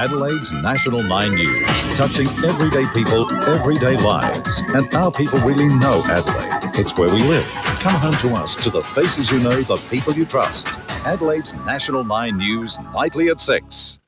Adelaide's National 9 News, touching everyday people, everyday lives. And our people really know Adelaide. It's where we live. Come home to us, to the faces you know, the people you trust. Adelaide's National 9 News, nightly at 6.